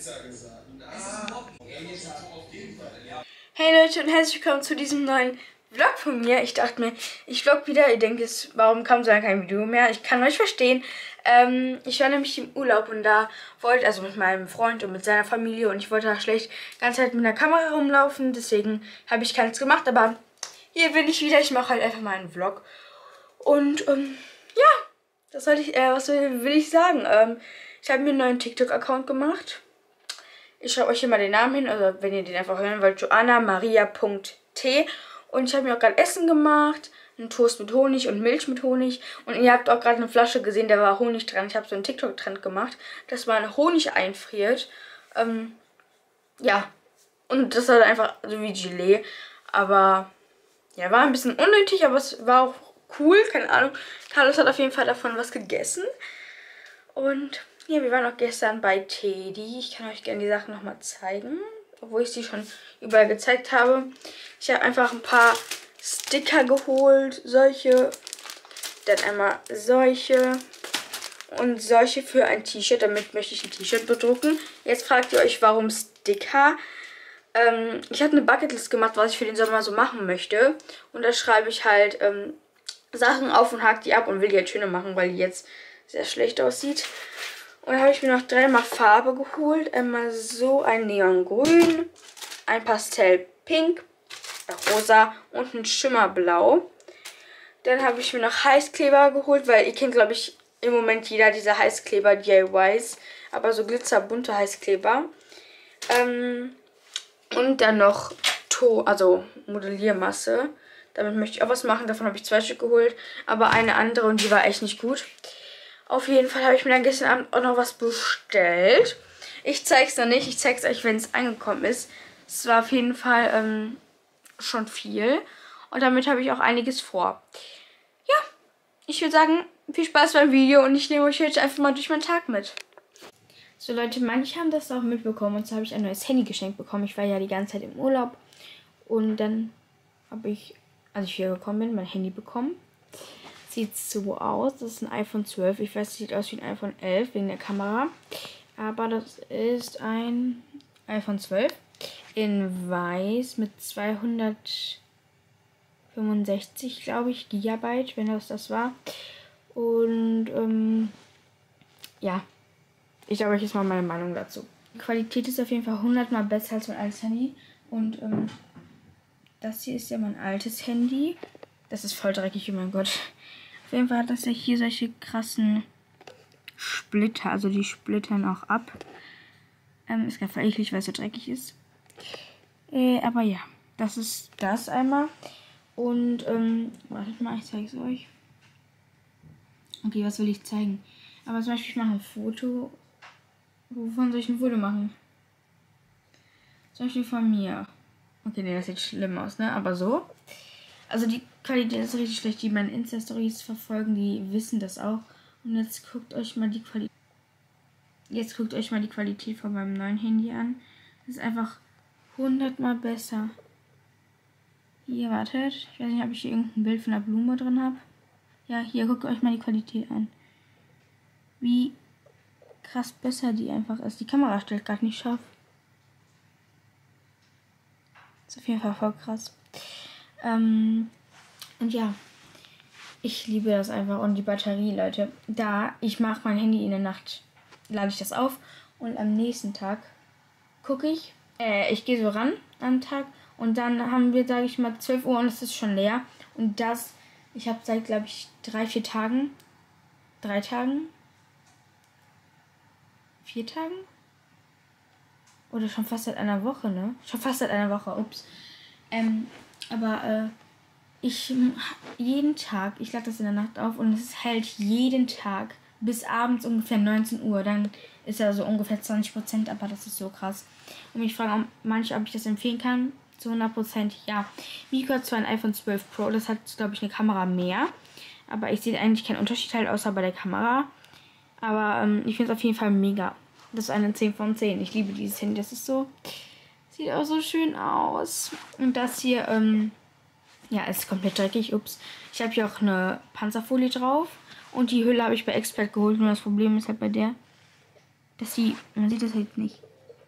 Hey Leute und herzlich willkommen zu diesem neuen Vlog von mir. Ich dachte mir, ich vlog wieder. Ihr denkt jetzt, warum kam so lange kein Video mehr? Ich kann euch verstehen. Ich war nämlich im Urlaub und da wollte, also mit meinem Freund und mit seiner Familie, und ich wollte da schlecht die ganze Zeit mit der Kamera rumlaufen. Deswegen habe ich keins gemacht, aber hier bin ich wieder. Ich mache halt einfach mal einen Vlog. Und ja, was will ich sagen? Ich habe mir einen neuen TikTok-Account gemacht. Ich schreibe euch hier mal den Namen hin, also wenn ihr den einfach hören wollt, joannamaria.t. Und ich habe mir auch gerade Essen gemacht, einen Toast mit Honig und Milch mit Honig. Und ihr habt auch gerade eine Flasche gesehen, da war Honig dran. Ich habe so einen TikTok-Trend gemacht, dass man Honig einfriert. Ja, und das war einfach so wie Gelee. Aber ja, war ein bisschen unnötig, aber es war auch cool, keine Ahnung. Carlos hat auf jeden Fall davon was gegessen. Und ja, wir waren auch gestern bei Teddy. Ich kann euch gerne die Sachen nochmal zeigen, obwohl ich sie schon überall gezeigt habe. Ich habe einfach ein paar Sticker geholt, solche, dann einmal solche und solche für ein T-Shirt. Damit möchte ich ein T-Shirt bedrucken. Jetzt fragt ihr euch, warum Sticker? Ich habe eine Bucketlist gemacht, was ich für den Sommer so machen möchte. Und da schreibe ich halt Sachen auf und hake die ab und will die halt schöner machen, weil die jetzt sehr schlecht aussieht. Und dann habe ich mir noch dreimal Farbe geholt. Einmal so ein Neongrün, ein Pastellpink, rosa und ein Schimmerblau. Dann habe ich mir noch Heißkleber geholt, weil ihr kennt, glaube ich, im Moment jeder diese Heißkleber-DIYs. Aber so glitzerbunte Heißkleber. Und dann noch Modelliermasse. Damit möchte ich auch was machen. Davon habe ich 2 Stück geholt. Aber eine andere und die war echt nicht gut. Auf jeden Fall habe ich mir dann gestern Abend auch noch was bestellt. Ich zeige es noch nicht. Ich zeige es euch, wenn es angekommen ist. Es war auf jeden Fall schon viel. Und damit habe ich auch einiges vor. Ja, ich würde sagen, viel Spaß beim Video. Und ich nehme euch jetzt einfach mal durch meinen Tag mit. So Leute, manche haben das auch mitbekommen. Und zwar habe ich ein neues Handy geschenkt bekommen. Ich war ja die ganze Zeit im Urlaub. Und dann habe ich, als ich hier gekommen bin, mein Handy bekommen. Sieht so aus. Das ist ein iPhone 12. Ich weiß, es sieht aus wie ein iPhone 11 wegen der Kamera. Aber das ist ein iPhone 12 in weiß mit 265, glaube ich, Gigabyte, wenn das war. Und ja, ich sage euch jetzt mal meine Meinung dazu. Die Qualität ist auf jeden Fall 100-mal besser als mein altes Handy. Und das hier ist ja mein altes Handy. Das ist voll dreckig, oh mein Gott. Auf jeden Fall hat das ja hier solche krassen Splitter. Also die splittern auch ab. Ist gar voll eklig, weil es so dreckig ist. Aber ja, das ist das einmal. Und wartet mal, ich zeige es euch. Okay, was will ich zeigen? Aber zum Beispiel, ich mache ein Foto. Wovon soll ich ein Foto machen? Zum Beispiel von mir. Okay, nee, das sieht schlimm aus, ne? Aber so. Also die Qualität ist richtig schlecht. Die meine Insta-Stories verfolgen, die wissen das auch. Und jetzt guckt euch mal die Qualität. Jetzt guckt euch mal die Qualität von meinem neuen Handy an. Das ist einfach 100-mal besser. Hier, wartet. Ich weiß nicht, ob ich hier irgendein Bild von einer Blume drin habe. Ja, hier, guckt euch mal die Qualität an. Wie krass besser die einfach ist. Die Kamera stellt gerade nicht scharf. Ist auf jeden Fall voll krass. Und ja, ich liebe das einfach. Und die Batterie, Leute, ich mache mein Handy in der Nacht, lade ich das auf und am nächsten Tag gucke ich gehe so ran am Tag und dann haben wir, sage ich mal, 12 Uhr und es ist schon leer. Und ich habe seit, glaube ich, 3 Tagen, 4 Tagen oder schon fast seit einer Woche, ne? Schon fast seit einer Woche, ups. Aber jeden Tag, ich lade das in der Nacht auf und es hält jeden Tag bis abends ungefähr 19 Uhr. Dann ist er so ungefähr 20%, aber das ist so krass. Und mich fragen auch manche, ob ich das empfehlen kann. Zu 100% ja. Miko hat zwar ein iPhone 12 Pro, das hat, glaube ich, eine Kamera mehr. Aber ich sehe eigentlich keinen Unterschied halt, außer bei der Kamera. Aber ich finde es auf jeden Fall mega. Das ist eine 10 von 10. Ich liebe dieses Handy, das ist so... Sieht auch so schön aus. Und das hier, ja, ist komplett dreckig. Ups. Ich habe hier auch eine Panzerfolie drauf. Und die Hülle habe ich bei Expert geholt. Nur das Problem ist halt bei der, dass man sieht das halt nicht.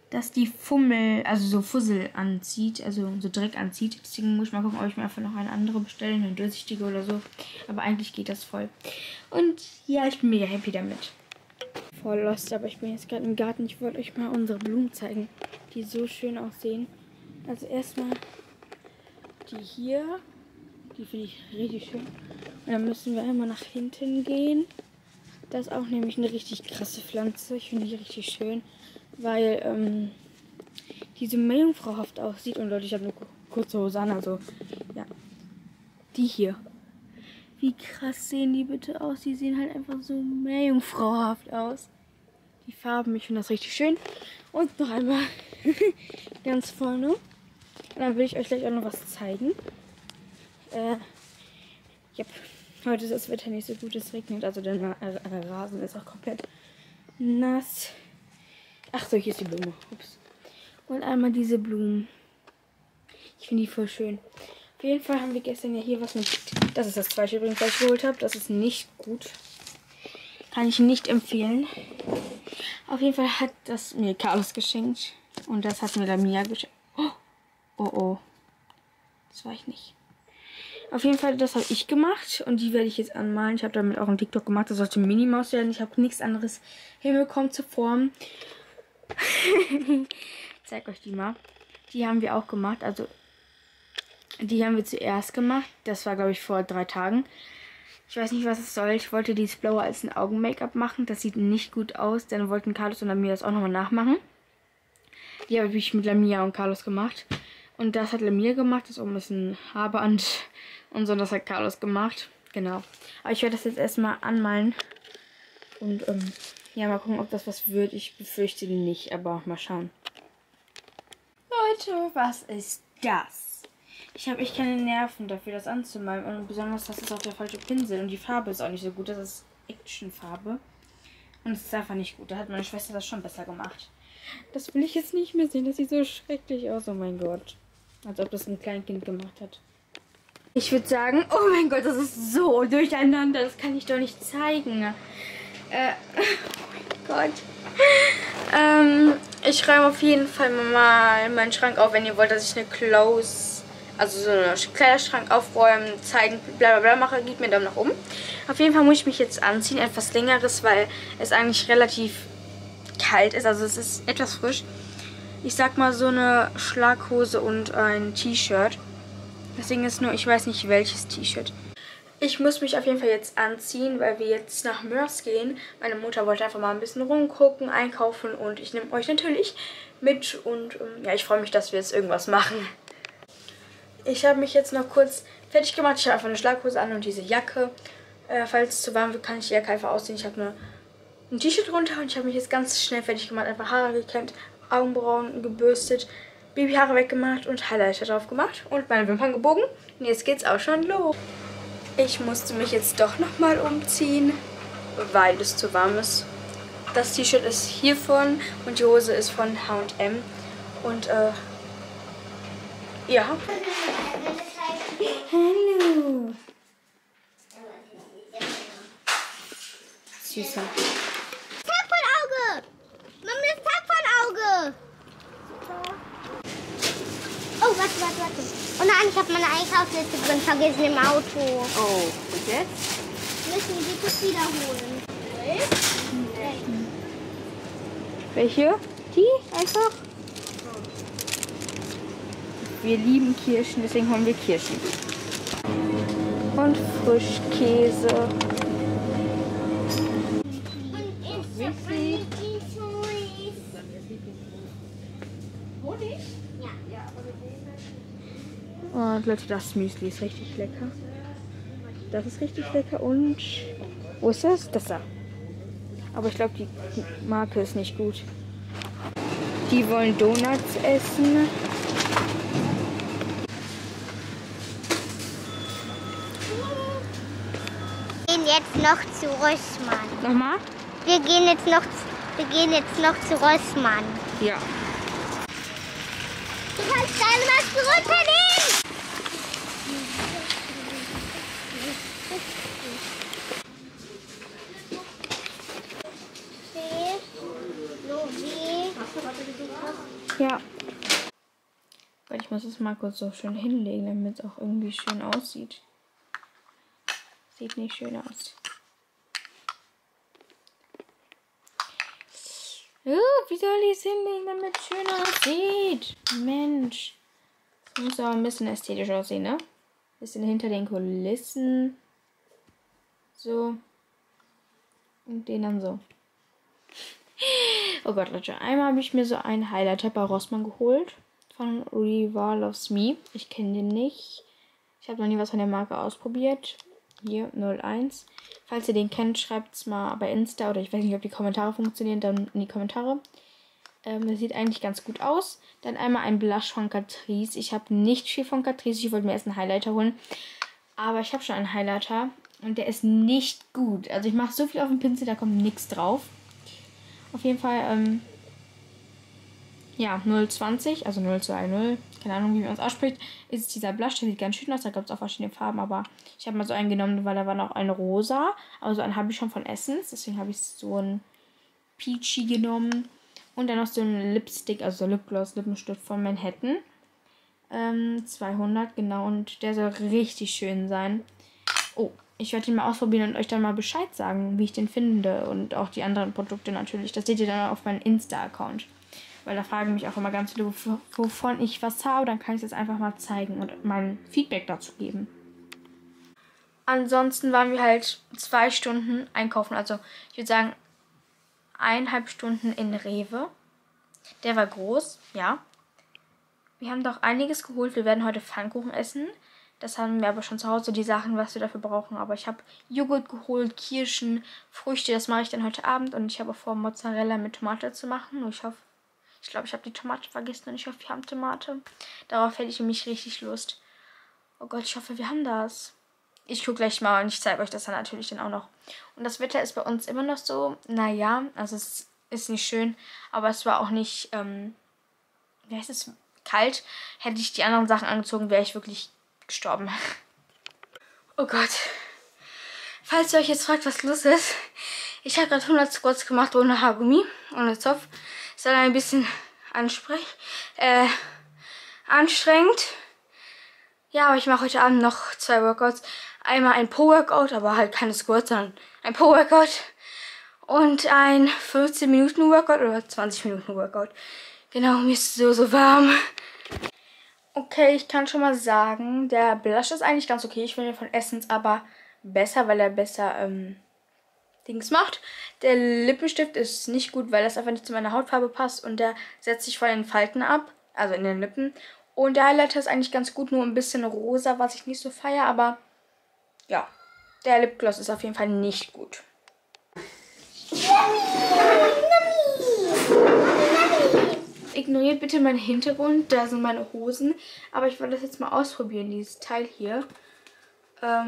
dass die Fummel, also so Fussel anzieht, also so Dreck anzieht. Deswegen muss ich mal gucken, ob ich mir einfach noch eine andere bestelle, eine durchsichtige oder so. Aber eigentlich geht das voll. Und ja, ich bin mega happy damit. Voll lost, aber ich bin jetzt gerade im Garten. Ich wollte euch mal unsere Blumen zeigen, die so schön aussehen. Also erstmal die hier, die finde ich richtig schön. Und dann müssen wir einmal nach hinten gehen. Das ist auch nämlich eine richtig krasse Pflanze. Ich finde die richtig schön, weil die so meerjungfrauhaft aussieht. Und Leute, ich habe eine kurze Hose an, also ja. Die hier. Wie krass sehen die bitte aus? Die sehen halt einfach so meerjungfrauhaft aus. Die Farben, ich finde das richtig schön. Und noch einmal ganz vorne. Und dann will ich euch gleich auch noch was zeigen. Heute ist das Wetter nicht so gut, es regnet, also der Rasen ist auch komplett nass. Ach so, hier ist die Blume. Ups. Und einmal diese Blumen. Ich finde die voll schön. Auf jeden Fall haben wir gestern ja hier was mit... Das ist das zweite übrigens, was ich geholt habe. Das ist nicht gut. Kann ich nicht empfehlen. Auf jeden Fall hat das mir Carlos geschenkt. Und das hat mir Lamia geschenkt. Oh, oh, oh. Das war ich nicht. Auf jeden Fall, das habe ich gemacht. Und die werde ich jetzt anmalen. Ich habe damit auch einen TikTok gemacht. Das sollte Minimaus werden. Ich habe nichts anderes hinbekommen zu formen. Ich zeige euch die mal. Die haben wir auch gemacht. Also, die haben wir zuerst gemacht. Das war, glaube ich, vor 3 Tagen. Ich weiß nicht, was es soll. Ich wollte dieses Blaue als ein Augen-Make-up machen. Das sieht nicht gut aus. Dann wollten Carlos und Lamia das auch nochmal nachmachen. Die habe ich mit Lamia und Carlos gemacht. Und das hat Lamia gemacht. Das ist oben ist ein Haarband. Und so, das hat Carlos gemacht. Genau. Aber ich werde das jetzt erstmal anmalen. Und ja, mal gucken, ob das was wird. Ich befürchte nicht, aber mal schauen. Leute, was ist das? Ich habe echt keine Nerven dafür, das anzumalen. Und besonders, das ist auch der falsche Pinsel. Und die Farbe ist auch nicht so gut. Das ist Actionfarbe. Und es ist einfach nicht gut. Da hat meine Schwester das schon besser gemacht. Das will ich jetzt nicht mehr sehen. Das sieht so schrecklich aus. Oh mein Gott. Als ob das ein Kleinkind gemacht hat. Ich würde sagen, oh mein Gott, das ist so durcheinander. Das kann ich doch nicht zeigen. Oh mein Gott. Ich räume auf jeden Fall mal meinen Schrank auf, wenn ihr wollt, dass ich eine also so einen Kleiderschrank aufräumen, zeigen, bla bla bla mache, gebt mir einen Daumen nach oben. Auf jeden Fall muss ich mich jetzt anziehen, etwas längeres, weil es eigentlich relativ kalt ist, also es ist etwas frisch. Ich sag mal so eine Schlaghose und ein T-Shirt. Deswegen ist nur, ich weiß nicht welches T-Shirt. Ich muss mich auf jeden Fall jetzt anziehen, weil wir jetzt nach Mörs gehen. Meine Mutter wollte einfach mal ein bisschen rumgucken, einkaufen und ich nehme euch natürlich mit. Und ja, ich freue mich, dass wir jetzt irgendwas machen. Ich habe mich jetzt noch kurz fertig gemacht. Ich habe einfach eine Schlaghose an und diese Jacke. Falls es zu warm wird, kann ich die Jacke einfach ausziehen. Ich habe ein T-Shirt runter und ich habe mich jetzt ganz schnell fertig gemacht. Einfach Haare gekämmt, Augenbrauen gebürstet, Babyhaare weggemacht und Highlighter drauf gemacht und meine Wimpern gebogen. Und jetzt geht's auch schon los. Ich musste mich jetzt doch nochmal umziehen, weil es zu warm ist. Das T-Shirt ist hiervon und die Hose ist von H&M. Und ja. Hallo. Süßer. Tag von Auge! Mama, das Tag von Auge! Oh, warte. Oh nein, ich habe meine Einkaufsliste drin vergessen im Auto. Oh, und jetzt? Müssen wir die kurz wiederholen. Welche? Die einfach? Wir lieben Kirschen, deswegen holen wir Kirschen. Und Frischkäse. Und Leute, das Müsli ist richtig lecker. Das ist richtig lecker und... Wo ist das? Das da. Aber ich glaube, die Marke ist nicht gut. Die wollen Donuts essen. Wir gehen jetzt noch zu Rossmann. Nochmal? Wir gehen jetzt noch zu Rossmann. Ja. Du kannst deine Maske runternehmen! Ja. Weil ich muss es mal kurz so schön hinlegen, damit es auch irgendwie schön aussieht. Sieht nicht schön aus. Wie soll ich es hinlegen, damit es schön aussieht? Mensch. Das muss aber ein bisschen ästhetisch aussehen, ne? Ein bisschen hinter den Kulissen. So. Und den dann so. Oh Gott, Leute. Einmal habe ich mir so einen Highlighter bei Rossmann geholt. Von Riva Loves Me. Ich kenne den nicht. Ich habe noch nie was von der Marke ausprobiert. Hier, 01. Falls ihr den kennt, schreibt es mal bei Insta. Oder ich weiß nicht, ob die Kommentare funktionieren. Dann in die Kommentare. Das sieht eigentlich ganz gut aus. Dann einmal ein Blush von Catrice. Ich habe nicht viel von Catrice. Ich wollte mir erst einen Highlighter holen. Aber ich habe schon einen Highlighter. Und der ist nicht gut. Also ich mache so viel auf dem Pinsel, da kommt nichts drauf. Auf jeden Fall, ja, 020, also 0210, keine Ahnung, wie man es ausspricht, ist dieser Blush. Der sieht ganz schön aus. Da gibt es auch verschiedene Farben. Aber ich habe mal so einen genommen, weil da war noch ein rosa. Aber so einen habe ich schon von Essence. Deswegen habe ich so einen Peachy genommen. Und dann noch so ein Lipstick, also Lipgloss, Lippenstift von Manhattan. 200, genau. Und der soll richtig schön sein. Oh, ich werde ihn mal ausprobieren und euch dann mal Bescheid sagen, wie ich den finde. Und auch die anderen Produkte natürlich. Das seht ihr dann auf meinem Insta-Account. Weil da fragen mich auch immer ganz viele, wovon ich was habe. Dann kann ich das einfach mal zeigen und mein Feedback dazu geben. Ansonsten waren wir halt 2 Stunden einkaufen. Also ich würde sagen 1,5 Stunden in Rewe. Der war groß, ja. Wir haben doch einiges geholt. Wir werden heute Pfannkuchen essen. Das haben wir aber schon zu Hause, die Sachen, was wir dafür brauchen. Aber ich habe Joghurt geholt, Kirschen, Früchte. Das mache ich dann heute Abend. Und ich habe auch vor, Mozzarella mit Tomate zu machen. Und ich glaube, ich habe die Tomate vergessen und ich hoffe, wir haben Tomate. Darauf hätte ich nämlich richtig Lust. Oh Gott, ich hoffe, wir haben das. Ich gucke gleich mal und ich zeige euch das dann natürlich dann auch noch. Und das Wetter ist bei uns immer noch so, naja, also es ist nicht schön, aber es war auch nicht, wie heißt es, kalt. Hätte ich die anderen Sachen angezogen, wäre ich wirklich gestorben. Oh Gott. Falls ihr euch jetzt fragt, was los ist, ich habe gerade 100 Squats gemacht ohne Haargummi, ohne Zopf. Ist dann ein bisschen anstrengend. Ja, aber ich mache heute Abend noch 2 Workouts. Einmal ein Po-Workout, aber halt keine Squats, sondern ein Po-Workout. Und ein 15-Minuten-Workout oder 20-Minuten-Workout. Genau, mir ist so warm. Okay, ich kann schon mal sagen, der Blush ist eigentlich ganz okay. Ich finde den von Essence aber besser, weil er besser Dings macht. Der Lippenstift ist nicht gut, weil das einfach nicht zu meiner Hautfarbe passt. Und der setzt sich von den Falten ab, also in den Lippen. Und der Highlighter ist eigentlich ganz gut, nur ein bisschen rosa, was ich nicht so feiere. Aber ja, der Lipgloss ist auf jeden Fall nicht gut. Ignoriert bitte meinen Hintergrund, da sind meine Hosen. Aber ich wollte das jetzt mal ausprobieren, dieses Teil hier. Das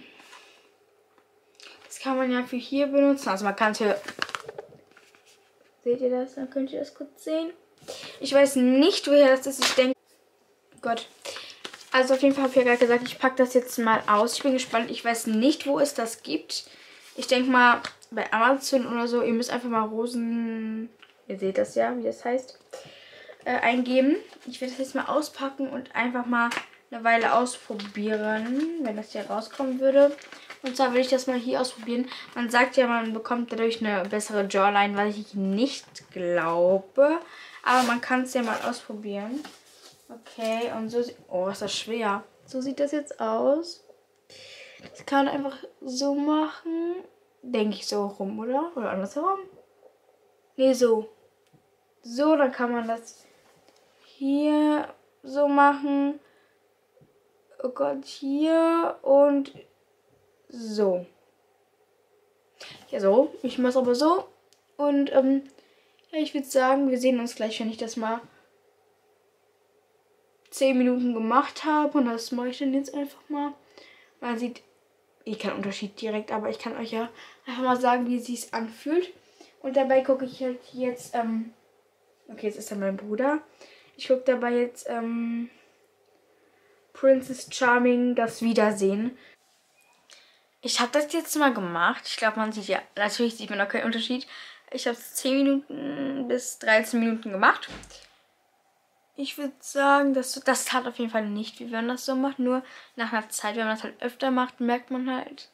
kann man ja für hier benutzen. Also man kann es hier... Seht ihr das? Dann könnt ihr das kurz sehen. Ich weiß nicht, woher das ist. Ich denke... Gott. Also auf jeden Fall habe ich ja gerade gesagt, ich packe das jetzt mal aus. Ich bin gespannt. Ich weiß nicht, wo es das gibt. Ich denke mal bei Amazon oder so. Ihr müsst einfach mal Rosen... Ihr seht das ja, wie das heißt. Eingeben. Ich werde das jetzt mal auspacken und einfach mal eine Weile ausprobieren, wenn das hier rauskommen würde. Und zwar will ich das mal hier ausprobieren. Man sagt ja, man bekommt dadurch eine bessere Jawline, was ich nicht glaube. Aber man kann es ja mal ausprobieren. Okay, und so... Oh, ist das schwer. So sieht das jetzt aus. Das kann man einfach so machen. Denke ich so rum, oder? Oder andersherum? Nee, so. So, dann kann man das hier so machen. Oh Gott, hier und so. Ja, so. Ich mache es aber so. Und, ja, ich würde sagen, wir sehen uns gleich, wenn ich das mal 10 Minuten gemacht habe. Und das mache ich dann jetzt einfach mal. Man sieht keinen Unterschied direkt, aber ich kann euch ja einfach mal sagen, wie es sich anfühlt. Und dabei gucke ich halt jetzt, okay, jetzt ist da mein Bruder. Ich gucke dabei jetzt, Princess Charming, das Wiedersehen. Ich habe das jetzt mal gemacht. Ich glaube, man sieht ja, natürlich sieht man noch keinen Unterschied. Ich habe es 10 Minuten bis 13 Minuten gemacht. Ich würde sagen, dass das tat auf jeden Fall nicht, wie wenn man das so macht. Nur nach einer Zeit, wenn man das halt öfter macht, merkt man halt.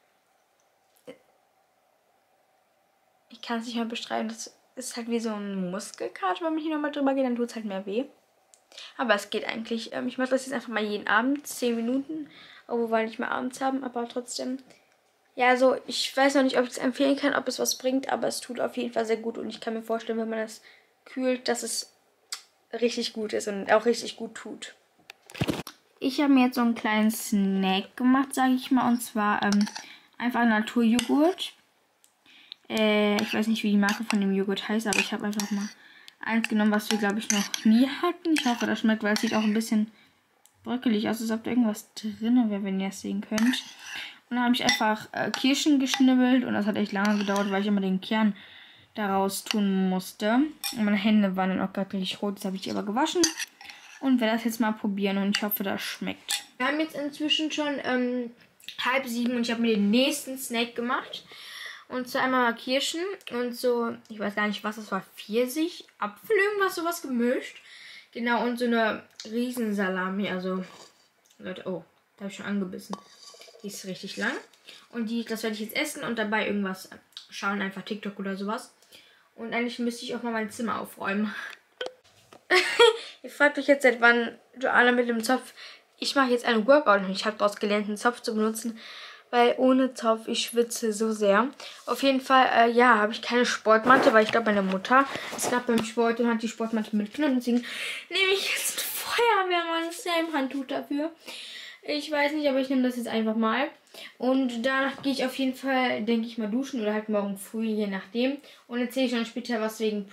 Ich kann es nicht mehr beschreiben. Das ist halt wie so ein Muskelkater, wenn man hier nochmal drüber geht, dann tut es halt mehr weh. Aber es geht eigentlich. Ich mache das jetzt einfach mal jeden Abend, 10 Minuten. Obwohl wir nicht mehr abends haben, aber trotzdem. Ja, also ich weiß noch nicht, ob ich es empfehlen kann, ob es was bringt, aber es tut auf jeden Fall sehr gut. Und ich kann mir vorstellen, wenn man das kühlt, dass es richtig gut ist und auch richtig gut tut. Ich habe mir jetzt so einen kleinen Snack gemacht, sage ich mal. Und zwar einfach Naturjoghurt. Ich weiß nicht, wie die Marke von dem Joghurt heißt, aber ich habe einfach mal eins genommen, was wir, glaube ich, noch nie hatten. Ich hoffe, das schmeckt, weil es sieht auch ein bisschen bröckelig aus, als ob da irgendwas drin wäre, wenn ihr es sehen könnt. Und dann habe ich einfach Kirschen geschnibbelt und das hat echt lange gedauert, weil ich immer den Kern daraus tun musste. Und meine Hände waren dann auch gerade richtig rot, das habe ich die aber gewaschen. Und werde das jetzt mal probieren und ich hoffe, das schmeckt. Wir haben jetzt inzwischen schon 6:30 und ich habe mir den nächsten Snack gemacht. Und zwar einmal Kirschen und so, ich weiß gar nicht, was das war, Pfirsich, Apfel, irgendwas, sowas gemischt. Genau, und so eine Riesensalami, also, Leute, oh, da habe ich schon angebissen. Die ist richtig lang. Und das werde ich jetzt essen und dabei irgendwas schauen, einfach TikTok oder sowas. Und eigentlich müsste ich auch mal mein Zimmer aufräumen. Ihr fragt euch jetzt, seit wann Joanna mit dem Zopf. Ich mache jetzt einen Workout und ich habe daraus gelernt, einen Zopf zu benutzen. Weil ohne Zopf, ich schwitze so sehr. Auf jeden Fall, ja, habe ich keine Sportmatte, weil ich glaube, meine Mutter ist gerade beim Sport und hat die Sportmatte mitgenommen. Deswegen nehme ich jetzt ein Feuerwehrmann-Handtuch dafür. Ich weiß nicht, aber ich nehme das jetzt einfach mal. Und danach gehe ich auf jeden Fall, denke ich mal, duschen oder halt morgen früh, je nachdem. Und erzähle ich dann später was wegen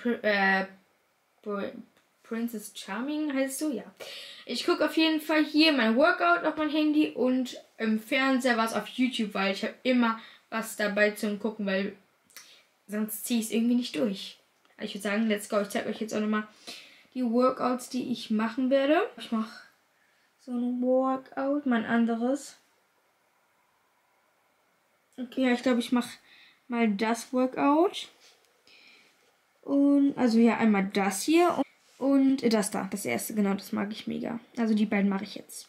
Princess Charming, heißt du? Ja. Ich gucke auf jeden Fall hier mein Workout auf mein Handy und im Fernseher was auf YouTube, weil ich habe immer was dabei zum Gucken, weil sonst ziehe ich es irgendwie nicht durch. Also ich würde sagen, let's go. Ich zeige euch jetzt auch nochmal die Workouts, die ich machen werde. Ich mache so ein Workout, mein anderes. Okay, ich glaube, ich mache mal das Workout. Und also ja, einmal das hier und das da, das erste, genau, das mag ich mega. Also die beiden mache ich jetzt.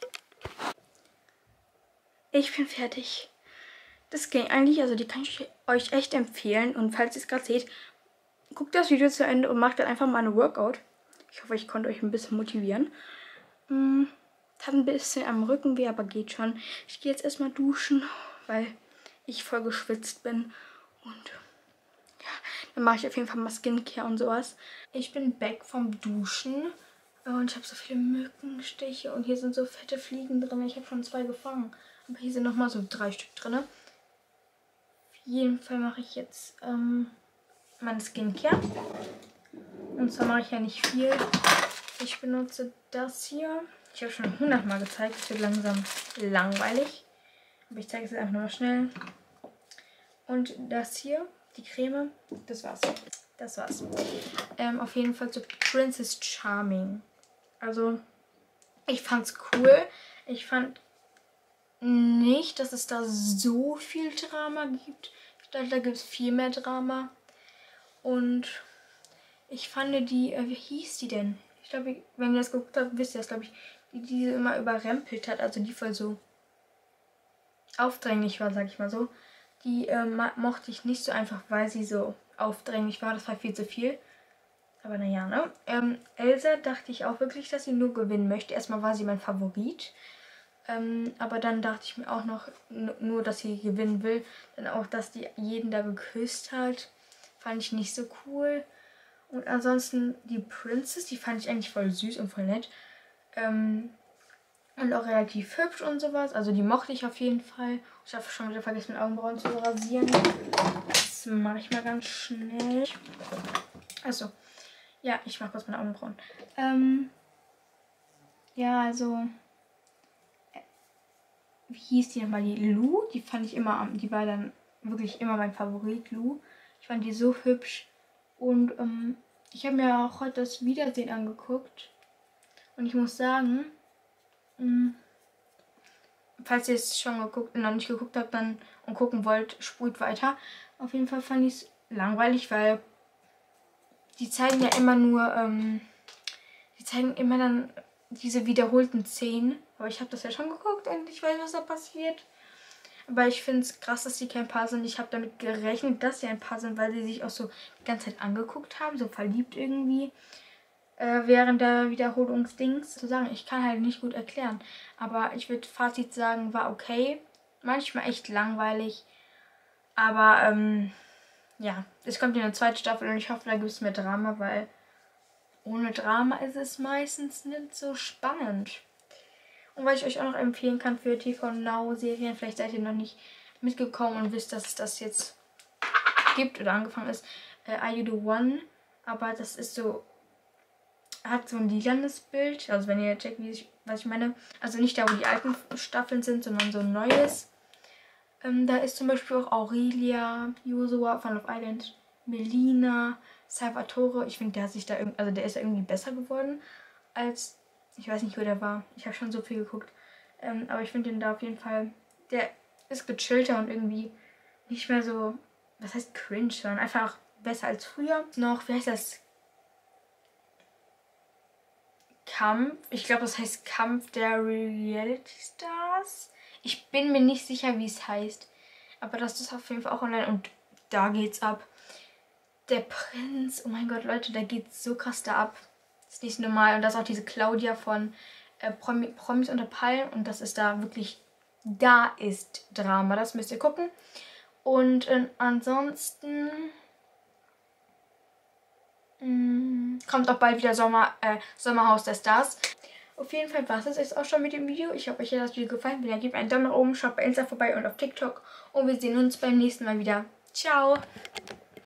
Ich bin fertig. Das ging eigentlich, also die kann ich euch echt empfehlen. Und falls ihr es gerade seht, guckt das Video zu Ende und macht dann einfach mal eine Workout. Ich hoffe, ich konnte euch ein bisschen motivieren. Hat ein bisschen am Rücken weh, aber geht schon. Ich gehe jetzt erstmal duschen, weil ich voll geschwitzt bin. Und ja, dann mache ich auf jeden Fall mal Skincare und sowas. Ich bin back vom Duschen. Und ich habe so viele Mückenstiche. Und hier sind so fette Fliegen drin. Ich habe schon 2 gefangen. Aber hier sind nochmal so 3 Stück drin. Auf jeden Fall mache ich jetzt meine Skincare. Und zwar mache ich ja nicht viel. Ich benutze das hier. Ich habe schon 100 Mal gezeigt. Es wird langsam langweilig. Aber ich zeige es jetzt einfach nochmal schnell. Und das hier, die Creme, das war's. Das war's. Auf jeden Fall zu Princess Charming. Also, ich fand's cool. Ich fand nicht, dass es da so viel Drama gibt. Ich dachte, da gibt es viel mehr Drama. Und ich fand die, wie hieß die denn? Ich glaube, wenn ihr das geguckt habt, wisst ihr das, glaube ich. Die immer überrempelt hat, also die voll so aufdringlich war, sag ich mal so. Die mochte ich nicht so einfach, weil sie so aufdringlich war. Das war viel zu viel. Aber naja, ne? Elsa dachte ich auch wirklich, dass sie nur gewinnen möchte. Erstmal war sie mein Favorit. Aber dann dachte ich mir auch noch, nur dass sie gewinnen will. Dann auch, dass die jeden da geküsst hat. Fand ich nicht so cool. Und ansonsten die Princess, die fand ich eigentlich voll süß und voll nett. Und auch relativ hübsch und sowas. Also die mochte ich auf jeden Fall. Ich habe schon wieder vergessen, meine Augenbrauen zu rasieren. Das mache ich mal ganz schnell. Achso. Ja, ich mache kurz meine Augenbrauen. Ja, also wie hieß die nochmal? Die Lou, die fand ich immer, die war dann wirklich immer mein Favorit, Lou. Ich fand die so hübsch. Und ich habe mir auch heute das Wiedersehen angeguckt. Und ich muss sagen, falls ihr es schon noch nicht geguckt habt dann und gucken wollt, spult weiter. Auf jeden Fall fand ich es langweilig, weil die zeigen ja immer nur die zeigen immer dann diese wiederholten Szenen. Aber ich habe das ja schon geguckt und ich weiß, was da passiert. Aber ich finde es krass, dass sie kein Paar sind. Ich habe damit gerechnet, dass sie ein Paar sind, weil sie sich auch so die ganze Zeit angeguckt haben, so verliebt irgendwie. Während der Wiederholungsdings zu sagen, ich kann halt nicht gut erklären. Aber ich würde Fazit sagen, war okay. Manchmal echt langweilig. Aber ja, es kommt ja eine zweite Staffel und ich hoffe, da gibt es mehr Drama, weil ohne Drama ist es meistens nicht so spannend. Und was ich euch auch noch empfehlen kann für TV Now Serien, vielleicht seid ihr noch nicht mitgekommen und wisst, dass es das jetzt gibt oder angefangen ist, Are You The One? Aber das ist so, hat so ein lilanes Bild, also wenn ihr checkt, was ich meine, also nicht da, wo die alten Staffeln sind, sondern so ein neues. Da ist zum Beispiel auch Aurelia, Josua von Love Island, Melina, Salvatore. Ich finde, der hat sich da der ist irgendwie besser geworden als, ich weiß nicht, wo der war. Ich habe schon so viel geguckt. Aber ich finde den da auf jeden Fall, der ist gechillter und irgendwie nicht mehr so, was heißt cringe, sondern einfach besser als früher. Noch, wie heißt das? Kampf. Ich glaube, das heißt Kampf der Reality Stars. Ich bin mir nicht sicher, wie es heißt. Aber das ist auf jeden Fall auch online und da geht's ab. Der Prinz, oh mein Gott, Leute, da geht's so krass da ab. Das ist nicht normal. Und das ist auch diese Claudia von Promis unter Palmen. Und das ist da wirklich, da ist Drama. Das müsst ihr gucken. Und ansonsten kommt auch bald wieder Sommerhaus der Stars. Auf jeden Fall war es jetzt auch schon mit dem Video. Ich hoffe, euch hat das Video gefallen. Wenn ja, gebt einen Daumen nach oben, schaut bei Insta vorbei und auf TikTok. Und wir sehen uns beim nächsten Mal wieder. Ciao!